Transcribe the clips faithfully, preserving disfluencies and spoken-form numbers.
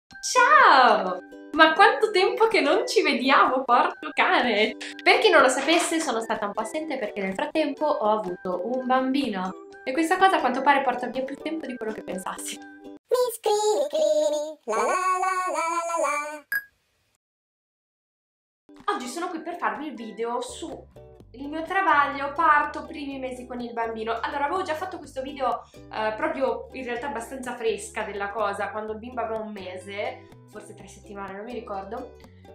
Ciao! Ma quanto tempo che non ci vediamo, porco cane! Per chi non lo sapesse, sono stata un po' assente perché nel frattempo ho avuto un bambino e questa cosa a quanto pare porta via più tempo di quello che pensassi. Miss Clini Clini, la la la la la la. Oggi sono qui per farvi il video su il mio travaglio, parto, primi mesi con il bambino. Allora, avevo già fatto questo video eh, proprio in realtà abbastanza fresca della cosa, quando il bimbo aveva un mese, forse tre settimane, non mi ricordo,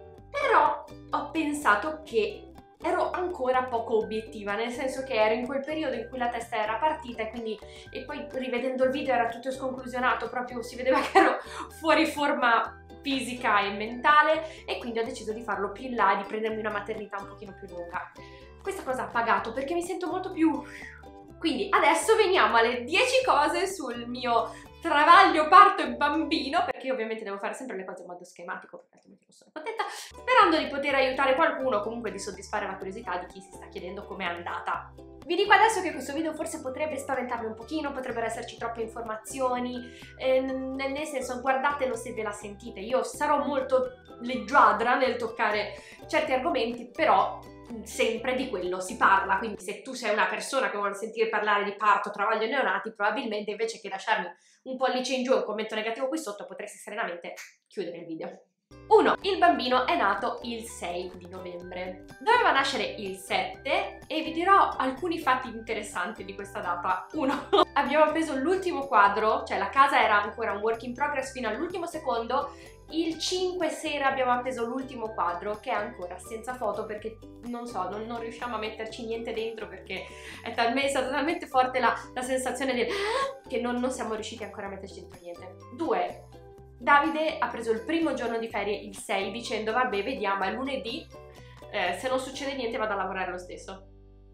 però ho pensato che ero ancora poco obiettiva, nel senso che ero in quel periodo in cui la testa era partita e quindi e poi rivedendo il video era tutto sconclusionato, proprio si vedeva che ero fuori forma fisica e mentale, e quindi ho deciso di farlo più in là e di prendermi una maternità un pochino più lunga. Questa cosa ha pagato perché mi sento molto più... Quindi adesso veniamo alle dieci cose sul mio travaglio, parto e bambino, perché ovviamente devo fare sempre le cose in modo schematico perché altrimenti non sono contenta, sperando di poter aiutare qualcuno, comunque di soddisfare la curiosità di chi si sta chiedendo com'è andata. Vi dico adesso che questo video forse potrebbe spaventarvi un pochino, potrebbero esserci troppe informazioni, eh, nel senso guardatelo se ve la sentite. Io sarò molto leggiadra nel toccare certi argomenti, però sempre di quello si parla, quindi se tu sei una persona che vuole sentire parlare di parto, travaglio e neonati, probabilmente invece che lasciarmi un pollice in giù e un commento negativo qui sotto potresti serenamente chiudere il video. uno. Il bambino è nato il sei di novembre. Doveva nascere il sette e vi dirò alcuni fatti interessanti di questa data. uno. Abbiamo preso l'ultimo quadro, cioè la casa era ancora un work in progress fino all'ultimo secondo. Il cinque sera abbiamo appeso l'ultimo quadro, che è ancora senza foto perché non so, non, non riusciamo a metterci niente dentro perché è, talmente, è stata talmente forte la, la sensazione del che non, non siamo riusciti ancora a metterci dentro niente. due. Davide ha preso il primo giorno di ferie, il sei, dicendo vabbè vediamo, è lunedì, eh, se non succede niente vado a lavorare lo stesso.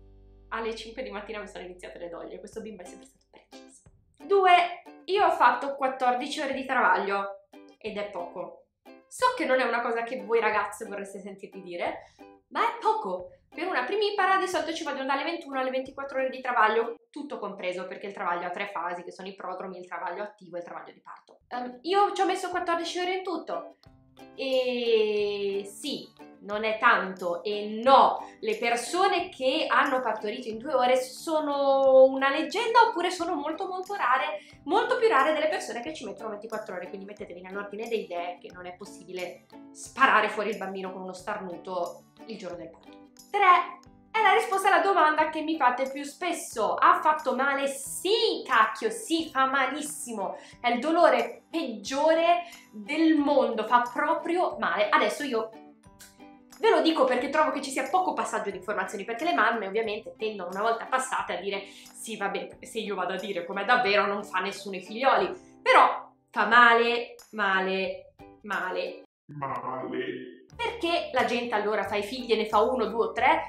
Alle cinque di mattina mi sono iniziate le doglie, questo bimbo è sempre stato preciso. due. Io ho fatto quattordici ore di travaglio ed è poco. So che non è una cosa che voi ragazze vorreste sentirvi dire, ma è poco. Per una primipara di solito ci vogliono dalle ventuno alle ventiquattro ore di travaglio, tutto compreso, perché il travaglio ha tre fasi, che sono i prodromi, il travaglio attivo e il travaglio di parto. Um, io ci ho messo quattordici ore in tutto. E sì, non è tanto, e no, le persone che hanno partorito in due ore sono una leggenda oppure sono molto molto rare, molto più rare delle persone che ci mettono ventiquattro ore, quindi mettetevi nell'ordine delle idee che non è possibile sparare fuori il bambino con uno starnuto il giorno del parto. tre. È la risposta alla domanda che mi fate più spesso. Ha fatto male? Sì, cacchio, sì, fa malissimo. È il dolore peggiore del mondo, fa proprio male. Adesso io ve lo dico perché trovo che ci sia poco passaggio di informazioni, perché le mamme ovviamente tendono una volta passate a dire sì, vabbè, se io vado a dire com'è davvero non fa nessuno ai figlioli. Però fa male, male, male. Male. Perché la gente allora fa i figli e ne fa uno, due o tre?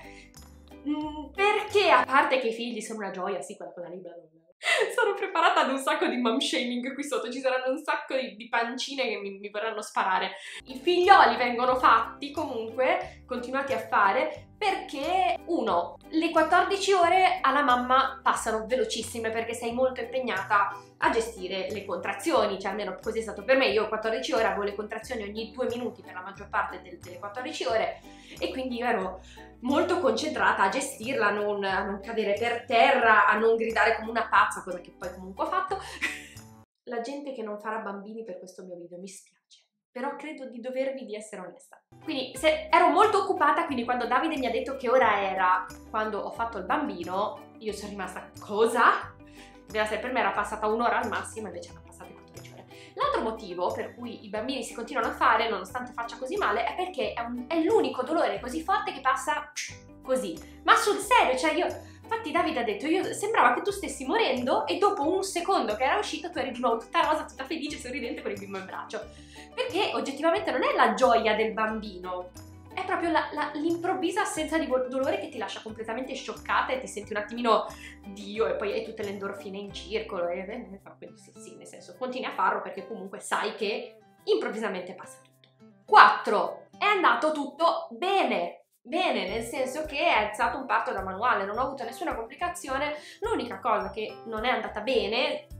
Perché a parte che i figli sono una gioia, sì, quella cosa lì, bla bla bla. Sono preparata ad un sacco di mom shaming qui sotto, ci saranno un sacco di, di pancine che mi, mi vorranno sparare. I figlioli vengono fatti comunque, continuati a fare, perché uno, le quattordici ore alla mamma passano velocissime perché sei molto impegnata a gestire le contrazioni, cioè almeno così è stato per me. Io quattordici ore avevo le contrazioni ogni due minuti per la maggior parte del, delle quattordici ore e quindi io ero molto concentrata a gestirla, a non, a non cadere per terra, a non gridare come una pazza, cosa che poi comunque ho fatto. La gente che non farà bambini per questo mio video, mi spiace, però credo di dovervi di essere onesta. Quindi se ero molto occupata, quindi quando Davide mi ha detto che ora era quando ho fatto il bambino, io sono rimasta cosa? Per me era passata un'ora al massimo, invece erano passate quattordici ore. L'altro motivo per cui i bambini si continuano a fare nonostante faccia così male è perché è, un, è l'unico dolore così forte che passa così. Ma sul serio, cioè io... Infatti Davide ha detto, io sembrava che tu stessi morendo e dopo un secondo che era uscito tu eri di nuovo tutta rosa, tutta felice, sorridente con il bimbo in braccio. Perché oggettivamente non è la gioia del bambino, è proprio l'improvvisa assenza di dolore che ti lascia completamente scioccata e ti senti un attimino Dio e poi hai tutte le endorfine in circolo e, e, e quindi sì, sì, nel senso continui a farlo perché comunque sai che improvvisamente passa tutto. quattro. È andato tutto bene. Bene, nel senso che è stato un parto da manuale, non ho avuto nessuna complicazione. L'unica cosa che non è andata bene,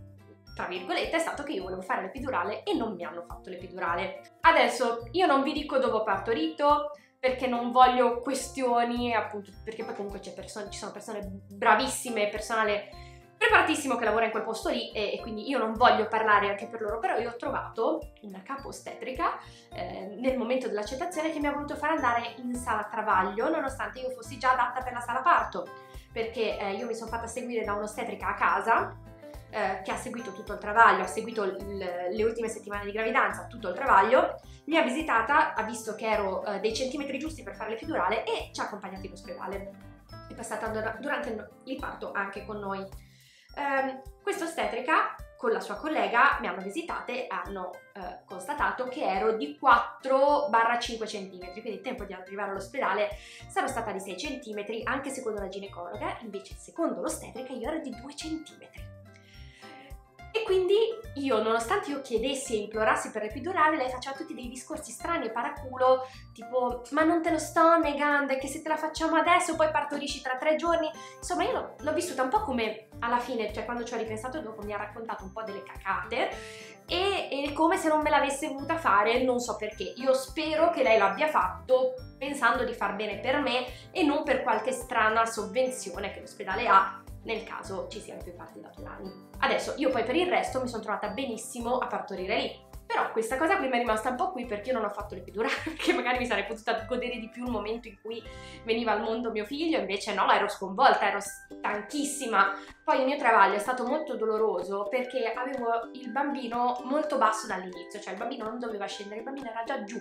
tra virgolette, è stato che io volevo fare l'epidurale e non mi hanno fatto l'epidurale. Adesso io non vi dico dove ho partorito, perché non voglio questioni, appunto, perché poi comunque ci sono persone bravissime, personale preparatissimo che lavora in quel posto lì e, e quindi io non voglio parlare anche per loro, però io ho trovato una capo ostetrica eh, nel momento dell'accettazione che mi ha voluto far andare in sala travaglio, nonostante io fossi già adatta per la sala parto, perché eh, io mi sono fatta seguire da un'ostetrica a casa eh, che ha seguito tutto il travaglio, ha seguito le ultime settimane di gravidanza, tutto il travaglio, mi ha visitata, ha visto che ero eh, dei centimetri giusti per fare l'epidurale e ci ha accompagnati in ospedale. È passata durante il parto anche con noi. Um, questa ostetrica con la sua collega mi hanno visitate e hanno uh, constatato che ero di quattro cinque centimetri, quindi il tempo di arrivare all'ospedale sarò stata di sei centimetri, anche secondo la ginecologa, invece secondo l'ostetrica io ero di due centimetri. E quindi io, nonostante io chiedessi e implorassi per l'epidurale, lei faceva tutti dei discorsi strani e paraculo, tipo ma non te lo sto negando, è che se te la facciamo adesso poi partorisci tra tre giorni. Insomma, io l'ho vissuta un po' come alla fine, cioè quando ci ho ripensato dopo, mi ha raccontato un po' delle cacate e, e come se non me l'avesse voluta fare, non so perché. Io spero che lei l'abbia fatto pensando di far bene per me e non per qualche strana sovvenzione che l'ospedale ha nel caso ci siano più parti naturali. Adesso io poi per il resto mi sono trovata benissimo a partorire lì, però questa cosa qui mi è rimasta un po' qui perché io non ho fatto l'epidurale, perché magari mi sarei potuta godere di più il momento in cui veniva al mondo mio figlio, invece no, ero sconvolta, ero stanchissima. Poi il mio travaglio è stato molto doloroso perché avevo il bambino molto basso dall'inizio, cioè il bambino non doveva scendere, il bambino era già giù.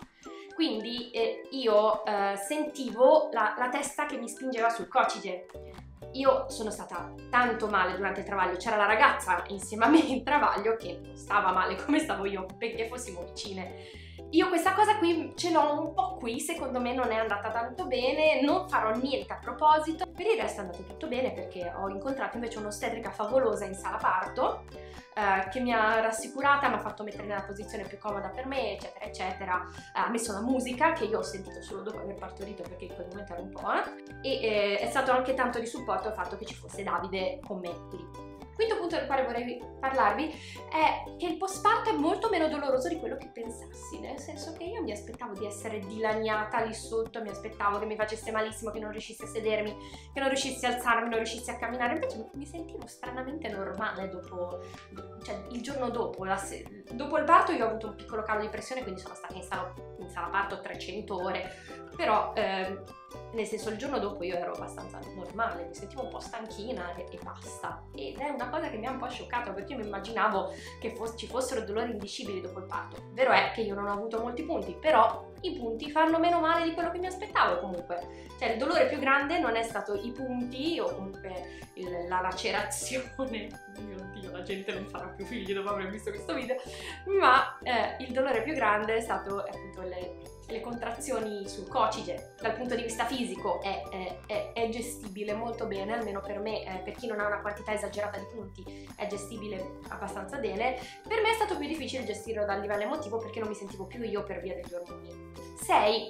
Quindi eh, io eh, sentivo la, la testa che mi spingeva sul coccige. Io sono stata tanto male durante il travaglio, c'era la ragazza insieme a me in travaglio che non stava male come stavo io, perché fossimo vicine. Io questa cosa qui ce l'ho un po' qui, secondo me non è andata tanto bene, non farò niente a proposito. Per il resto è andato tutto bene perché ho incontrato invece un'ostetrica favolosa in sala parto eh, che mi ha rassicurata, mi ha fatto mettere nella posizione più comoda per me, eccetera eccetera. Eh, ha messo la musica che io ho sentito solo dopo aver partorito perché in quel momento ero un po' eh, e eh, è stato anche tanto di supporto il fatto che ci fosse Davide con me lì. Quinto punto del quale vorrei parlarvi è che il postparto è molto meno doloroso di quello che pensassi, nel senso che io mi aspettavo di essere dilaniata lì sotto, mi aspettavo che mi facesse malissimo, che non riuscissi a sedermi, che non riuscissi a alzarmi, non riuscissi a camminare, invece mi sentivo stranamente normale dopo, cioè il giorno dopo, la se- dopo il parto io ho avuto un piccolo calo di pressione, quindi sono stata in sala, in sala parto trecento ore, però ehm, nel senso il giorno dopo io ero abbastanza normale, mi sentivo un po' stanchina e, e basta, ed è una cosa che mi ha un po' scioccato perché io mi immaginavo che fos- ci fossero dolori indicibili dopo il parto. Vero è che io non ho avuto molti punti, però i punti fanno meno male di quello che mi aspettavo comunque, cioè il dolore più grande non è stato i punti o comunque il, la lacerazione, mio Dio, la gente non farà più figli dopo aver visto questo video, ma eh, il dolore più grande è stato appunto le le contrazioni sul coccige. Dal punto di vista fisico è, è, è, è gestibile molto bene, almeno per me, eh, per chi non ha una quantità esagerata di punti è gestibile abbastanza bene. Per me è stato più difficile gestirlo dal livello emotivo perché non mi sentivo più io per via degli ormoni. sei.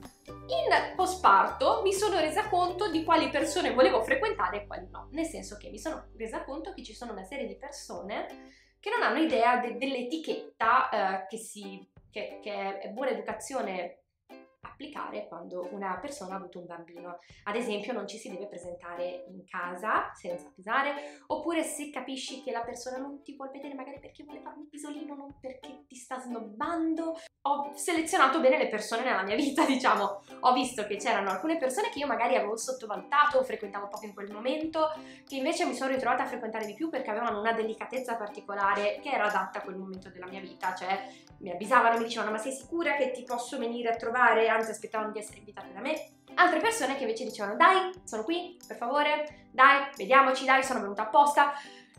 In postparto mi sono resa conto di quali persone volevo frequentare e quali no, nel senso che mi sono resa conto che ci sono una serie di persone che non hanno idea de- dell'etichetta eh, che si Che, che è buona educazione applicare quando una persona ha avuto un bambino. Ad esempio non ci si deve presentare in casa senza avvisare, oppure se capisci che la persona non ti vuole vedere magari perché vuole fare un pisolino, non perché ti sta snobbando. Ho selezionato bene le persone nella mia vita, diciamo. Ho visto che c'erano alcune persone che io magari avevo sottovalutato o frequentavo poco in quel momento, che invece mi sono ritrovata a frequentare di più perché avevano una delicatezza particolare che era adatta a quel momento della mia vita, cioè mi avvisavano, mi dicevano ma sei sicura che ti posso venire a trovare, anzi aspettavano di essere invitate da me. Altre persone che invece dicevano dai, sono qui, per favore, dai, vediamoci, dai, sono venuta apposta.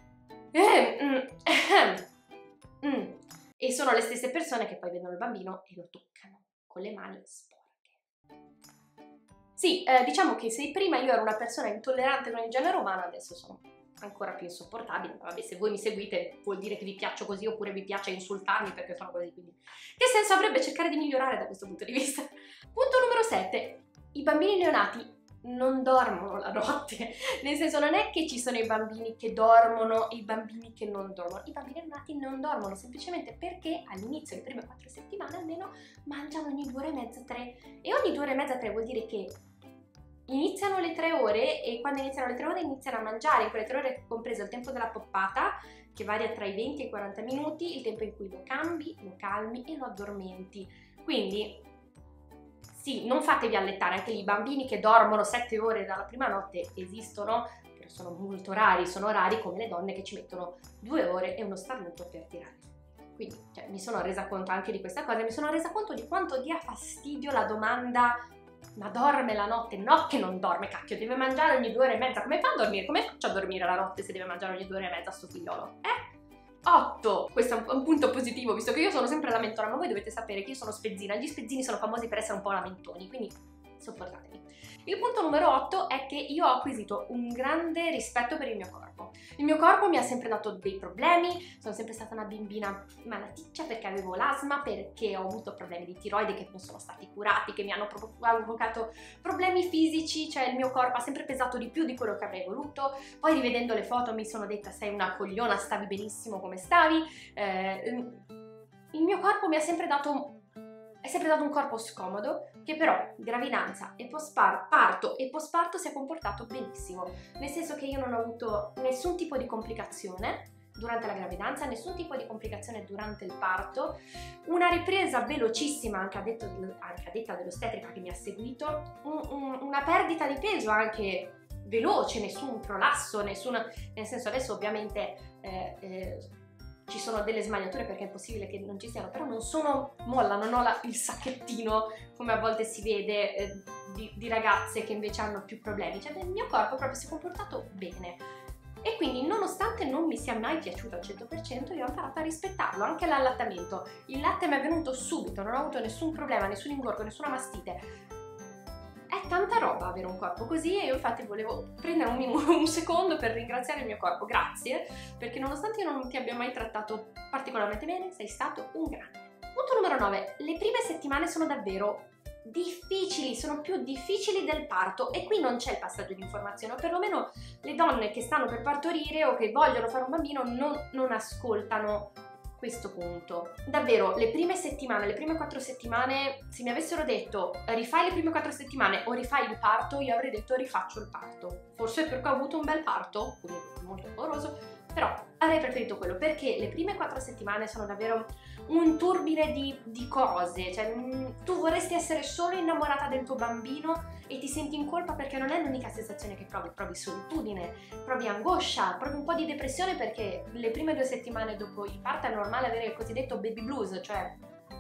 Eh, mm, mm. E sono le stesse persone che poi vedono il bambino e lo toccano con le mani sporche. Sì, eh, diciamo che se prima io ero una persona intollerante con il genere umano, adesso sono ancora più insopportabile. Vabbè, se voi mi seguite vuol dire che vi piaccio così oppure vi piace insultarmi perché sono così, quindi che senso avrebbe cercare di migliorare da questo punto di vista? Punto numero sette. I bambini neonati non dormono la notte, nel senso non è che ci sono i bambini che dormono e i bambini che non dormono, i bambini neonati non dormono semplicemente perché all'inizio, le prime quattro settimane almeno, mangiano ogni due ore e mezza, tre, e ogni due ore e mezza, tre vuol dire che iniziano le tre ore e quando iniziano le tre ore iniziano a mangiare, in quelle tre ore compreso il tempo della poppata, che varia tra i venti e i quaranta minuti, il tempo in cui lo cambi, lo calmi e lo addormenti. Quindi sì, non fatevi allettare, anche i bambini che dormono sette ore dalla prima notte esistono, però sono molto rari, sono rari come le donne che ci mettono due ore e uno starnuto per tirare. Quindi cioè, mi sono resa conto anche di questa cosa, mi sono resa conto di quanto dia fastidio la domanda ma dorme la notte? No che non dorme, cacchio, deve mangiare ogni due ore e mezza, come fa a dormire? Come faccio a dormire la notte se deve mangiare ogni due ore e mezza sto figliolo? Eh? otto, questo è un punto positivo, visto che io sono sempre lamentona, ma voi dovete sapere che io sono spezzina, gli spezzini sono famosi per essere un po' lamentoni, quindi sopportatemi. Il punto numero otto è che io ho acquisito un grande rispetto per il mio corpo. Il mio corpo mi ha sempre dato dei problemi, sono sempre stata una bambina malaticcia perché avevo l'asma, perché ho avuto problemi di tiroide che non sono stati curati, che mi hanno provocato problemi fisici, cioè il mio corpo ha sempre pesato di più di quello che avrei voluto. Poi rivedendo le foto mi sono detta sei una cogliona, stavi benissimo come stavi. Eh, il mio corpo mi ha sempre dato... è sempre dato un corpo scomodo, che però gravidanza e postparto e postparto si è comportato benissimo, nel senso che io non ho avuto nessun tipo di complicazione durante la gravidanza, nessun tipo di complicazione durante il parto, una ripresa velocissima anche a, detto, anche a detta dell'ostetrica che mi ha seguito, un, un, una perdita di peso anche veloce, nessun prolasso, nessun, nel senso adesso ovviamente eh, eh, ci sono delle smagliature perché è impossibile che non ci siano, però non sono molla, non ho la, il sacchettino come a volte si vede eh, di, di ragazze che invece hanno più problemi, cioè il mio corpo proprio si è comportato bene e quindi nonostante non mi sia mai piaciuto al cento per cento io ho imparato a rispettarlo, anche l'allattamento, il latte mi è venuto subito, non ho avuto nessun problema, nessun ingorgo, nessuna mastite. È tanta roba avere un corpo così e io infatti volevo prendere un, minuto, un secondo per ringraziare il mio corpo, grazie, perché nonostante io non ti abbia mai trattato particolarmente bene, sei stato un grande. Punto numero nove. Le prime settimane sono davvero difficili, sono più difficili del parto e qui non c'è il passaggio di informazione, o perlomeno le donne che stanno per partorire o che vogliono fare un bambino non, non ascoltano questo punto. Davvero, le prime settimane, le prime quattro settimane, se mi avessero detto rifai le prime quattro settimane o rifai il parto, io avrei detto rifaccio il parto. Forse perché ho avuto un bel parto, quindi molto doloroso, però avrei preferito quello, perché le prime quattro settimane sono davvero un turbine di, di cose, cioè mh, tu vorresti essere solo innamorata del tuo bambino e ti senti in colpa perché non è l'unica sensazione che provi, provi solitudine, provi angoscia, provi un po' di depressione perché le prime due settimane dopo il parto è normale avere il cosiddetto baby blues, cioè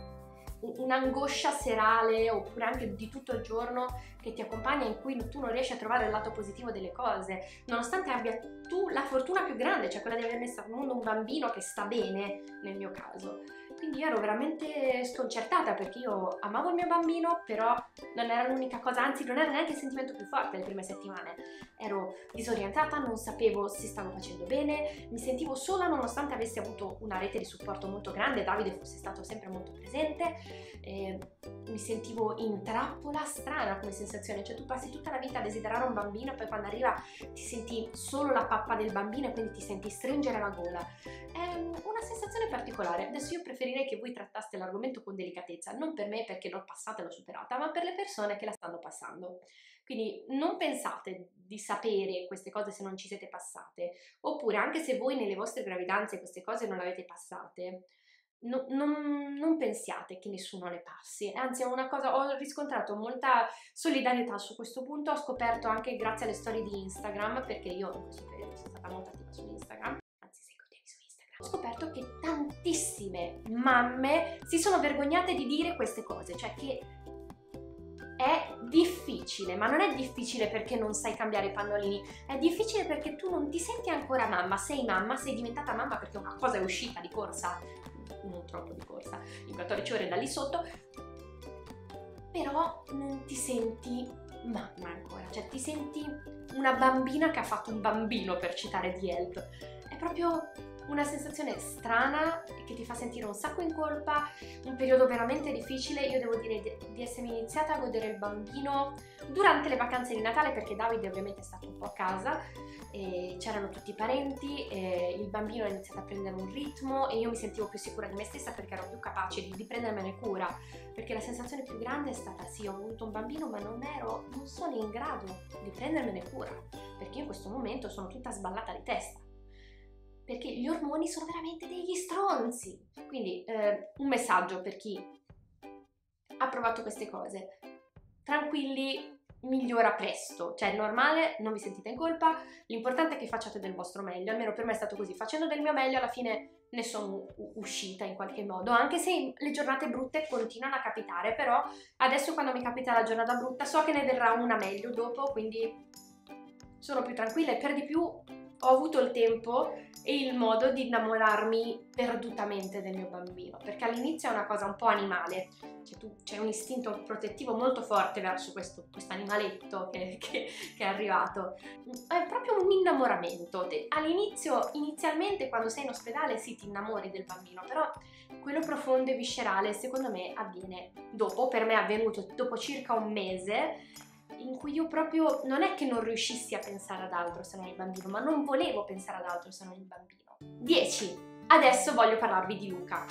un'angoscia serale oppure anche di tutto il giorno che ti accompagna, in cui tu non riesci a trovare il lato positivo delle cose, nonostante abbia tu la fortuna più grande, cioè quella di aver messo al mondo un bambino che sta bene nel mio caso. Quindi io ero veramente sconcertata perché io amavo il mio bambino, però non era l'unica cosa, anzi non era neanche il sentimento più forte le prime settimane. Ero disorientata, non sapevo se stavo facendo bene, mi sentivo sola nonostante avessi avuto una rete di supporto molto grande, Davide fosse stato sempre molto presente, eh, mi sentivo in trappola, strana come sensazione, cioè tu passi tutta la vita a desiderare un bambino e poi quando arriva ti senti solo la pappa del bambino e quindi ti senti stringere la gola. È una sensazione particolare. Adesso io preferirei che voi trattaste l'argomento con delicatezza, non per me perché l'ho passata e l'ho superata, ma per le persone che la stanno passando. Quindi non pensate di sapere queste cose se non ci siete passate, oppure anche se voi nelle vostre gravidanze queste cose non le avete passate, no, non, non pensiate che nessuno le passi, anzi è una cosa, ho riscontrato molta solidarietà su questo punto, ho scoperto anche grazie alle storie di Instagram, perché io in questo periodo sono stata molto attiva su Instagram, anzi seguitemi su Instagram, ho scoperto che tantissime mamme si sono vergognate di dire queste cose, cioè che è difficile, ma non è difficile perché non sai cambiare i pannolini, è difficile perché tu non ti senti ancora mamma, sei mamma, sei diventata mamma perché una cosa è uscita di corsa, non troppo di corsa, in quattordici ore da lì sotto, però non ti senti mamma ancora, cioè ti senti una bambina che ha fatto un bambino, per citare The Help. È proprio una sensazione strana che ti fa sentire un sacco in colpa, un periodo veramente difficile. Io devo dire di, di essermi iniziata a godere il bambino durante le vacanze di Natale, perché Davide ovviamente è stato un po' a casa e c'erano tutti i parenti e il bambino ha iniziato a prendere un ritmo e io mi sentivo più sicura di me stessa perché ero più capace di, di prendermene cura, perché la sensazione più grande è stata sì, ho voluto un bambino ma non ero, non sono in grado di prendermene cura, perché io in questo momento sono tutta sballata di testa, perché gli ormoni sono veramente degli stronzi. Quindi eh, un messaggio per chi ha provato queste cose: tranquilli, migliora presto, cioè è normale, non vi sentite in colpa, l'importante è che facciate del vostro meglio, almeno per me è stato così, facendo del mio meglio alla fine ne sono uscita in qualche modo, anche se le giornate brutte continuano a capitare, però adesso quando mi capita la giornata brutta so che ne verrà una meglio dopo, quindi sono più tranquilla e per di più ho avuto il tempo e il modo di innamorarmi perdutamente del mio bambino, perché all'inizio è una cosa un po' animale, cioè tu, c'è un istinto protettivo molto forte verso questo animaletto che, che, che è arrivato, è proprio un innamoramento. All'inizio, inizialmente quando sei in ospedale sì, ti innamori del bambino, però quello profondo e viscerale secondo me avviene dopo. Per me è avvenuto dopo circa un mese, in cui io proprio non è che non riuscissi a pensare ad altro se non il bambino, ma non volevo pensare ad altro se non il bambino. dieci. Adesso voglio parlarvi di Luca.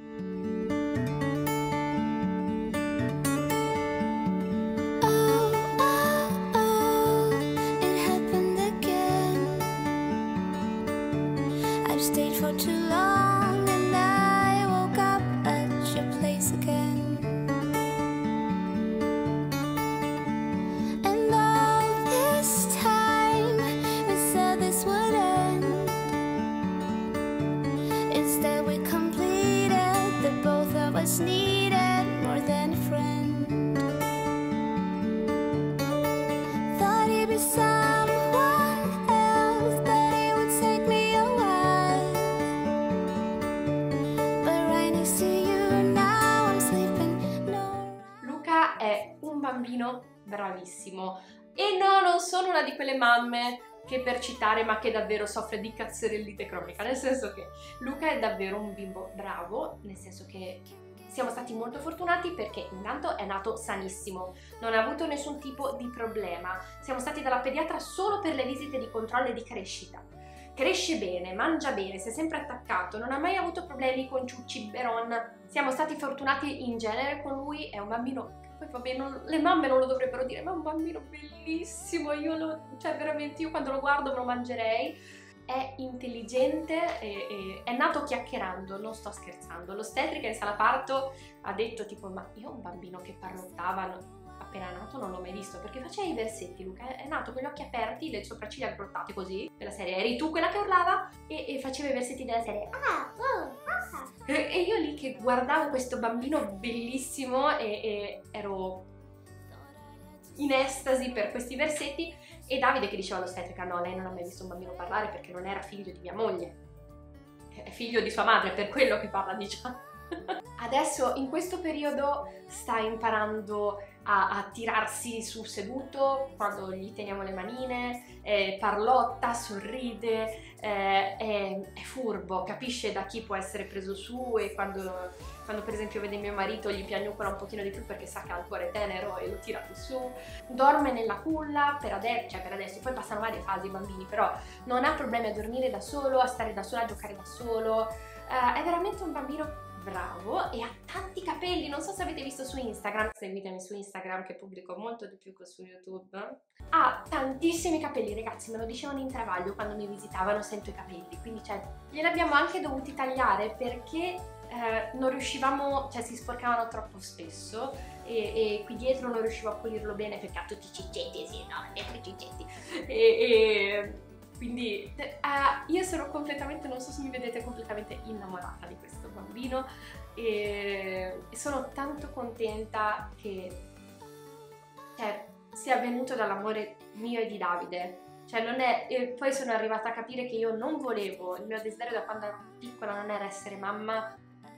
Needed more than a friend. Thought he'd be someone else, that it would take me a while. But right next to you now I'm sleeping. No. Luca è un bambino bravissimo e no, non sono una di quelle mamme che per citare ma che davvero soffre di cazzerellite cronica, nel senso che Luca è davvero un bimbo bravo, nel senso che siamo stati molto fortunati perché intanto è nato sanissimo, non ha avuto nessun tipo di problema, siamo stati dalla pediatra solo per le visite di controllo e di crescita. Cresce bene, mangia bene, si è sempre attaccato, non ha mai avuto problemi con ciucci, biberon, siamo stati fortunati in genere con lui, è un bambino che poi vabbè, non, le mamme non lo dovrebbero dire, ma è un bambino bellissimo, io lo, cioè veramente io quando lo guardo me lo mangerei. È intelligente, e, e, è nato chiacchierando, non sto scherzando. L'ostetrica in sala parto ha detto tipo, ma io ho un bambino che parlottava no, appena nato non l'ho mai visto, perché faceva i versetti. Luca è nato con gli occhi aperti, le sopracciglia aggrottate così, della serie eri tu quella che urlava, e, e faceva i versetti della serie ah, oh, ah. E, e io lì che guardavo questo bambino bellissimo e, e ero in estasi per questi versetti, e Davide che diceva all'ostetrica no, lei non ha mai visto un bambino parlare perché non era figlio di mia moglie, è figlio di sua madre, per quello che parla, diciamo. Adesso in questo periodo sta imparando a, a tirarsi su seduto quando gli teniamo le manine, eh, parlotta, sorride, eh, è, è furbo, capisce da chi può essere preso su, e quando, quando per esempio vede mio marito gli piagnucola un pochino di più perché sa che ha il cuore tenero e lo tira più su. Dorme nella culla per adesso, cioè per adesso, poi passano varie fasi i bambini, però non ha problemi a dormire da solo, a stare da solo, a giocare da solo, eh, è veramente un bambino bravo e ha tanti capelli, non so se avete visto su Instagram, seguitemi su Instagram che pubblico molto di più che su YouTube. Ha tantissimi capelli, ragazzi, me lo dicevano in travaglio quando mi visitavano, sento i capelli, quindi cioè glieli abbiamo anche dovuti tagliare perché eh, non riuscivamo, cioè si sporcavano troppo spesso e, e qui dietro non riuscivo a pulirlo bene perché ha tutti i ciccetti, sì, no, dietro i ciccetti e, e quindi uh, io sono completamente, non so se mi vedete, completamente innamorata di questo bambino e, e sono tanto contenta che cioè, sia venuto dall'amore mio e di Davide. Cioè non è, e poi sono arrivata a capire che io non volevo, il mio desiderio da quando ero piccola non era essere mamma,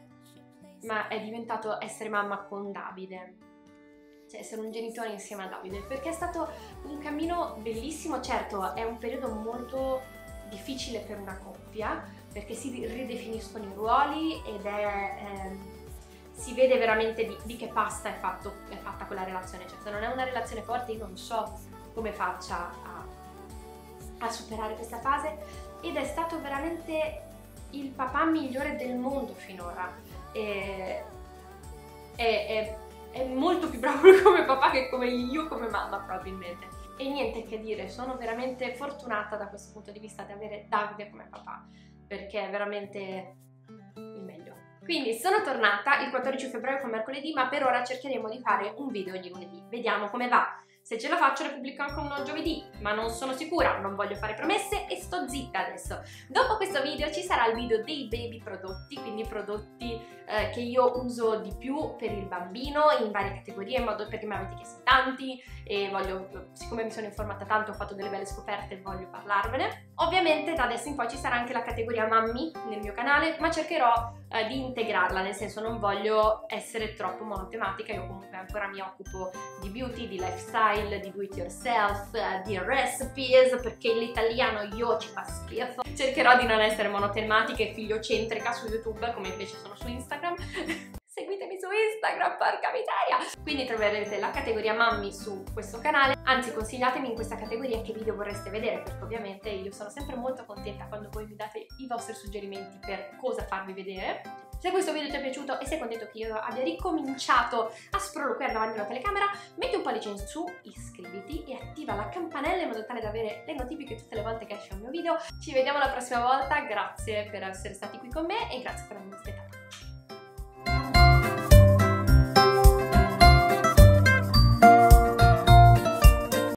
ma è diventato essere mamma con Davide. Cioè essere un genitore insieme a Davide, perché è stato un cammino bellissimo. Certo è un periodo molto difficile per una coppia, perché si ridefiniscono i ruoli ed è... Ehm, si vede veramente di, di che pasta è, fatto, è fatta quella relazione, cioè se non è una relazione forte io non so come faccia a, a superare questa fase, ed è stato veramente il papà migliore del mondo finora, e, è, è, è molto più bravo come papà che come io come mamma probabilmente, e niente che dire, sono veramente fortunata da questo punto di vista di avere Davide come papà, perché è veramente il meglio. Quindi sono tornata il quattordici febbraio con mercoledì, ma per ora cercheremo di fare un video ogni lunedì. Vediamo come va. Se ce la faccio ne pubblico anche uno giovedì, ma non sono sicura, non voglio fare promesse e sto zitta adesso. Dopo questo video ci sarà il video dei baby prodotti, quindi prodotti eh, che io uso di più per il bambino in varie categorie, in modo perché me l'avete chiesto tanti e voglio, siccome mi sono informata tanto, ho fatto delle belle scoperte e voglio parlarvene. Ovviamente da adesso in poi ci sarà anche la categoria mammi nel mio canale, ma cercherò eh, di integrarla, nel senso non voglio essere troppo monotematica, io comunque ancora mi occupo di beauty, di lifestyle, di do it yourself, uh, di recipes, perché l'italiano io ci fa schifo. Cercherò di non essere monotematica e figliocentrica su YouTube come invece sono su Instagram. Seguitemi su Instagram, porca miseria! Quindi troverete la categoria mammi su questo canale, anzi consigliatemi in questa categoria che video vorreste vedere, perché ovviamente io sono sempre molto contenta quando voi mi date i vostri suggerimenti per cosa farvi vedere. Se questo video ti è piaciuto e sei contento che io abbia ricominciato a sproloquiare davanti alla telecamera, metti un pollice in su, iscriviti e attiva la campanella in modo tale da avere le notifiche tutte le volte che esce un mio video. Ci vediamo la prossima volta, grazie per essere stati qui con me e grazie per avermi aspettato.